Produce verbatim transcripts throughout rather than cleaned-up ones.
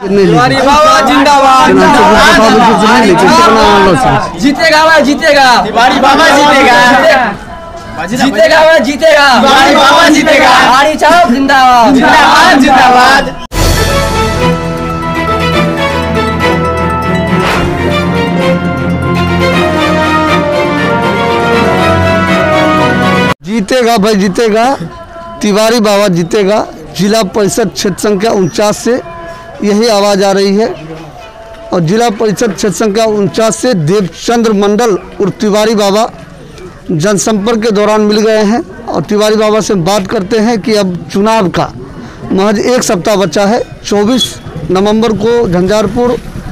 तिवारी बाबा जिंदाबाद। जीतेगा भाई जीतेगा, तिवारी बाबा जीतेगा, जीतेगा भाई जीतेगा, तिवारी बाबा जीतेगा। हरी चाप जिंदाबाद जिंदाबाद जिंदाबाद। जीतेगा भाई जीतेगा, तिवारी बाबा जीतेगा। जिला परिषद क्षेत्र संख्या उनचास से यही आवाज़ आ रही है और जिला परिषद क्षेत्र संख्या उनचास से देवचंद्र मंडल और तिवारी बाबा जनसंपर्क के दौरान मिल गए हैं और तिवारी बाबा से बात करते हैं कि अब चुनाव का महज एक सप्ताह बचा है। चौबीस नवंबर को झंझारपुर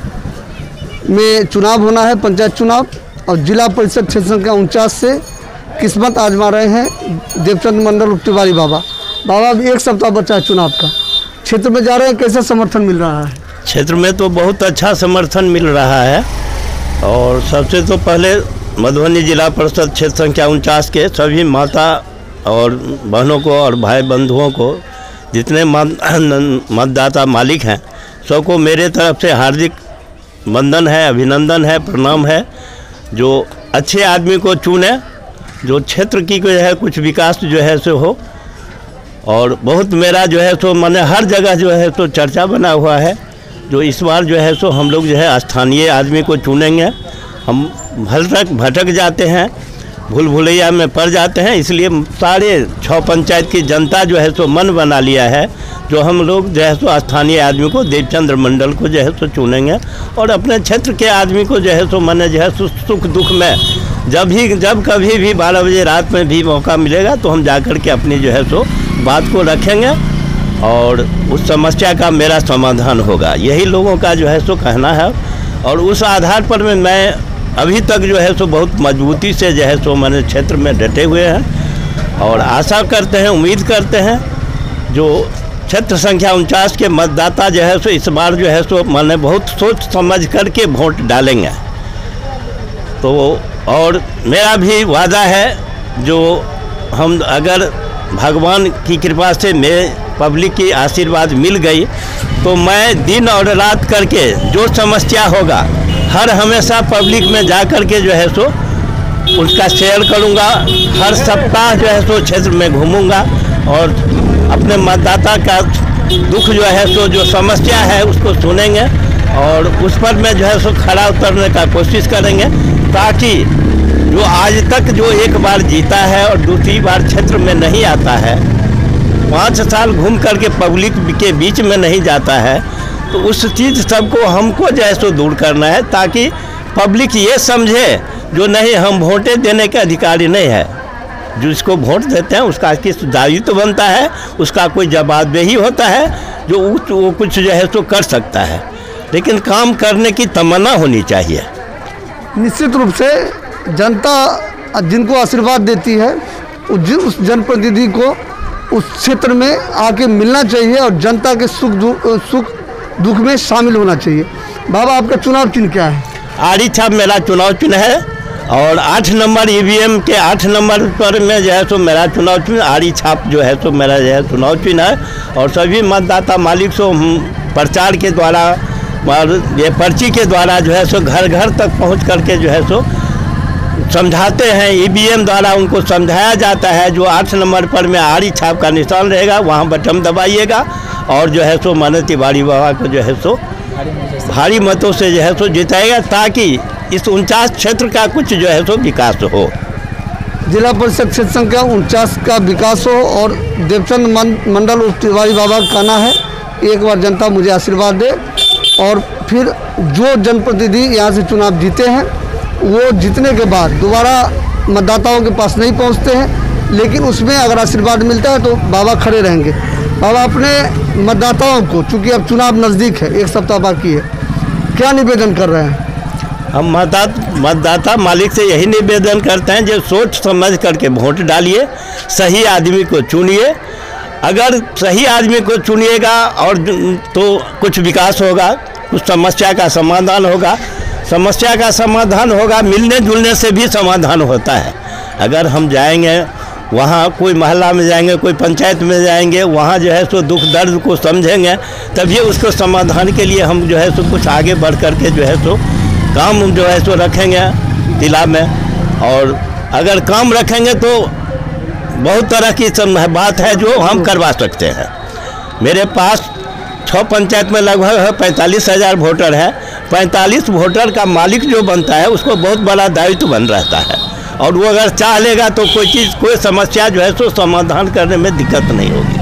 में चुनाव होना है, पंचायत चुनाव, और जिला परिषद क्षेत्र संख्या उनचास से किस्मत आजमा रहे हैं देवचंद्र मंडल और तिवारी बाबा। बाबा अब एक सप्ताह बचा है चुनाव का, क्षेत्र में जा रहे हैं, कैसा समर्थन मिल रहा है? क्षेत्र में तो बहुत अच्छा समर्थन मिल रहा है और सबसे तो पहले मधुबनी जिला परिषद क्षेत्र संख्या उनचास के सभी माता और बहनों को और भाई बंधुओं को, जितने मतदाता मालिक हैं, सबको मेरे तरफ से हार्दिक वंदन है, अभिनंदन है, प्रणाम है। जो अच्छे आदमी को चुने, जो क्षेत्र की जो है कुछ विकास जो है सो हो। और बहुत मेरा जो है सो मैंने हर जगह जो है सो चर्चा बना हुआ है, जो इस बार जो है सो हम लोग जो है स्थानीय आदमी को चुनेंगे। हम भटक भटक जाते हैं, भूल भुलैया में पड़ जाते हैं, इसलिए सारे छः पंचायत की जनता जो है सो मन बना लिया है, जो हम लोग जो है सो स्थानीय आदमी को देवचंद्र मंडल को जो है सो चुनेंगे। और अपने क्षेत्र के आदमी को जो है सो मैंने जो है सो सुख दुख में जब भी जब कभी भी बारह बजे रात में भी मौका मिलेगा तो हम जाकर के अपनी जो है सो बात को रखेंगे और उस समस्या का मेरा समाधान होगा। यही लोगों का जो है सो कहना है और उस आधार पर में मैं अभी तक जो है सो बहुत मजबूती से जो है सो मैंने क्षेत्र में डटे हुए हैं और आशा करते हैं, उम्मीद करते हैं जो क्षेत्र संख्या उनचास के मतदाता जो है सो इस बार जो है सो मैंने बहुत सोच समझ करके वोट डालेंगे। तो और मेरा भी वादा है, जो हम अगर भगवान की कृपा से मेरे पब्लिक की आशीर्वाद मिल गई तो मैं दिन और रात करके जो समस्या होगा हर हमेशा पब्लिक में जा कर के जो है सो उसका शेयर करूंगा। हर सप्ताह जो है सो क्षेत्र में घूमूंगा और अपने मतदाता का दुख जो है सो जो समस्या है उसको सुनेंगे और उस पर में जो है सो खड़ा उतरने का कोशिश करेंगे, ताकि जो आज तक जो एक बार जीता है और दूसरी बार क्षेत्र में नहीं आता है, पाँच साल घूम करके पब्लिक के बीच में नहीं जाता है, तो उस चीज़ सबको हमको जो है सो दूर करना है, ताकि पब्लिक ये समझे जो नहीं हम वोटें देने के अधिकारी नहीं है। जिसको वोट देते हैं उसका किस दायित्व तो बनता है, उसका कोई जवाबदेही होता है, जो वो कुछ जो है सो कर सकता है, लेकिन काम करने की तमन्ना होनी चाहिए। निश्चित रूप से जनता जिनको आशीर्वाद देती है उस जनप्रतिनिधि को उस क्षेत्र में आके मिलना चाहिए और जनता के सुख दुख सुख दुख में शामिल होना चाहिए। बाबा आपका चुनाव चिन्ह क्या है? आड़ी छाप मेरा चुनाव चिन्ह है और आठ नंबर ईवीएम के आठ नंबर पर में जो है सो मेरा चुनाव चिन्ह आड़ी छाप जो है सो मेरा जो है चुनाव चिन्ह है। और सभी मतदाता मालिक सो प्रचार के द्वारा और ये पर्ची के द्वारा जो है सो घर घर तक पहुंच करके जो है सो समझाते हैं, ईवीएम द्वारा उनको समझाया जाता है। जो आठ नंबर पर में आड़ी छाप का निशान रहेगा वहाँ बटन दबाइएगा और जो है सो माने तिवारी बाबा को जो है सो भारी मतों से जो है सो जिताएगा, ताकि इस उनचास क्षेत्र का कुछ जो है सो विकास हो। जिला परिषद क्षेत्र संख्या उनचास का विकास हो और देवचंद्र मंडल और तिवारी बाबा का कहना है एक बार जनता मुझे आशीर्वाद दे और फिर जो जनप्रतिनिधि यहाँ से चुनाव जीते हैं वो जीतने के बाद दोबारा मतदाताओं के पास नहीं पहुँचते हैं, लेकिन उसमें अगर आशीर्वाद मिलता है तो बाबा खड़े रहेंगे। बाबा अपने मतदाताओं को, चूँकि अब चुनाव नज़दीक है, एक सप्ताह बाकी है, क्या निवेदन कर रहे हैं? हम मतदाता मतदाता मालिक से यही निवेदन करते हैं, जो सोच समझ करके वोट डालिए, सही आदमी को चुनिए। अगर सही आदमी को चुनिएगा और तो कुछ विकास होगा, कुछ समस्या का समाधान होगा। समस्या का समाधान होगा, मिलने जुलने से भी समाधान होता है। अगर हम जाएंगे वहाँ कोई मोहल्ला में जाएंगे, कोई पंचायत में जाएंगे, वहाँ जो है सो दुख दर्द को समझेंगे, तभी उसको समाधान के लिए हम जो है सो कुछ आगे बढ़ कर के जो है सो काम जो है सो रखेंगे जिला में। और अगर काम रखेंगे तो बहुत तरह की बात है जो हम करवा सकते हैं। मेरे पास छः पंचायत में लगभग पैंतालीस हज़ार वोटर है। पैंतालीस वोटर का मालिक जो बनता है उसको बहुत बड़ा दायित्व बन रहता है, और वो अगर चाह लेगा तो कोई चीज़, कोई समस्या जो है सो समाधान करने में दिक्कत नहीं होगी।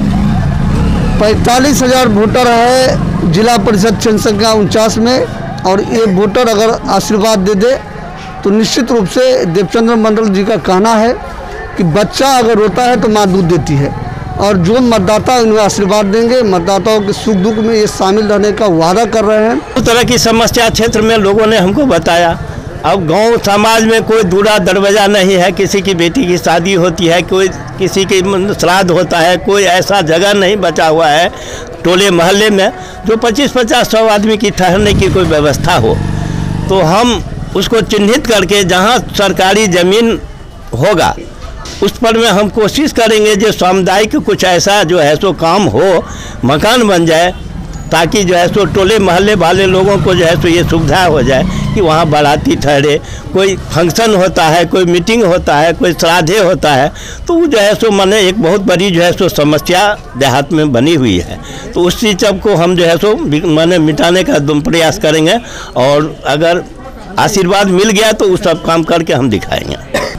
पैंतालीस हज़ार वोटर है जिला परिषद क्षेत्र संख्या उनचास में, और ये वोटर अगर आशीर्वाद दे दे तो निश्चित रूप से देवचंद्र मंडल जी का कहना है कि बच्चा अगर रोता है तो माँ दूध देती है, और जो मतदाता इन्हें आशीर्वाद देंगे, मतदाताओं के सुख दुख में ये शामिल रहने का वादा कर रहे हैं। उस तरह की समस्या क्षेत्र में लोगों ने हमको बताया। अब गांव समाज में कोई दूरा दरवाज़ा नहीं है, किसी की बेटी की शादी होती है, कोई किसी की श्राद्ध होता है, कोई ऐसा जगह नहीं बचा हुआ है टोले मोहल्ले में जो पच्चीस पचास सौ आदमी की ठहरने की कोई व्यवस्था हो। तो हम उसको चिन्हित करके जहां सरकारी ज़मीन होगा उस पर में हम कोशिश करेंगे जो सामुदायिक कुछ ऐसा जो है सो काम हो, मकान बन जाए, ताकि जो है सो टोले मोहल्ले वाले लोगों को जो है सो ये सुविधा हो जाए कि वहाँ बाराती ठहरे, कोई फंक्शन होता है, कोई मीटिंग होता है, कोई श्राद्धे होता है, तो वो जो है सो माने एक बहुत बड़ी जो है सो समस्या देहात में बनी हुई है। तो उस चीज़ को हम जो है सो माने मिटाने का प्रयास करेंगे, और अगर आशीर्वाद मिल गया तो उस सब काम करके हम दिखाएंगे।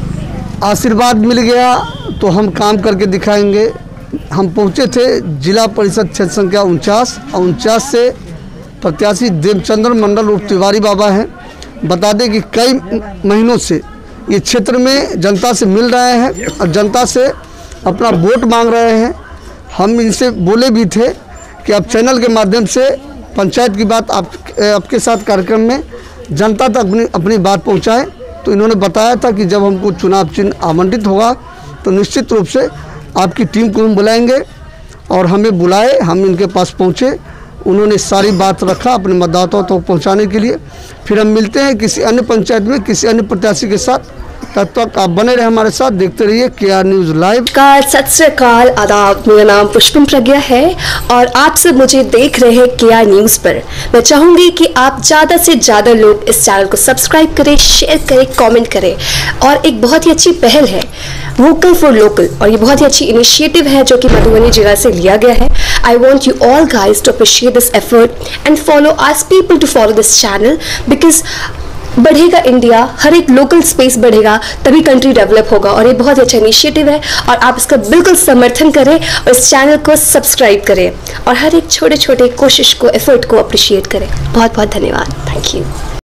आशीर्वाद मिल गया तो हम काम करके दिखाएंगे। हम पहुंचे थे जिला परिषद क्षेत्र संख्या उनचास और उनचास से प्रत्याशी देवचंद्र मंडल उर्फ तिवारी बाबा हैं। बता दें कि कई महीनों से ये क्षेत्र में जनता से मिल रहे हैं और जनता से अपना वोट मांग रहे हैं। हम इनसे बोले भी थे कि आप चैनल के माध्यम से पंचायत की बात आप आपके साथ कार्यक्रम में जनता तक अपनी अपनी बात पहुंचाएं। तो इन्होंने बताया था कि जब हमको चुनाव चिन्ह आवंटित होगा तो निश्चित रूप से आपकी टीम को हम बुलाएंगे, और हमें बुलाए। हम इनके पास पहुंचे, उन्होंने सारी बात रखा अपने मतदाताओं तक पहुंचाने के लिए। फिर हम मिलते हैं किसी अन्य पंचायत में किसी अन्य प्रत्याशी के साथ। तब तक आप बने रहे हमारे साथ, देखते रहिए के आर न्यूज़ लाइव। नमस्कार, सत श्री अकाल, आदाब। मेरा नाम पुष्पिन प्रज्ञा है और आप सब मुझे देख रहे हैं के आर न्यूज़ पर। मैं चाहूँगी कि आप ज़्यादा से ज़्यादा लोग इस चैनल को सब्सक्राइब करें, शेयर करें, कमेंट करें। और एक बहुत ही अच्छी पहल है वोकल फॉर लोकल, और ये बहुत ही अच्छी इनिशिएटिव है जो कि मधुबनी जिला से लिया गया है। I want you all guys to appreciate this effort and follow ask people to follow this channel, because बढ़ेगा इंडिया, हर एक लोकल स्पेस बढ़ेगा तभी कंट्री डेवलप होगा। और ये बहुत ही अच्छा इनिशिएटिव है और आप इसका बिल्कुल समर्थन करें और इस चैनल को सब्सक्राइब करें और हर एक छोटे छोटे कोशिश को, एफर्ट को अप्रिशिएट करें। बहुत बहुत धन्यवाद। Thank you.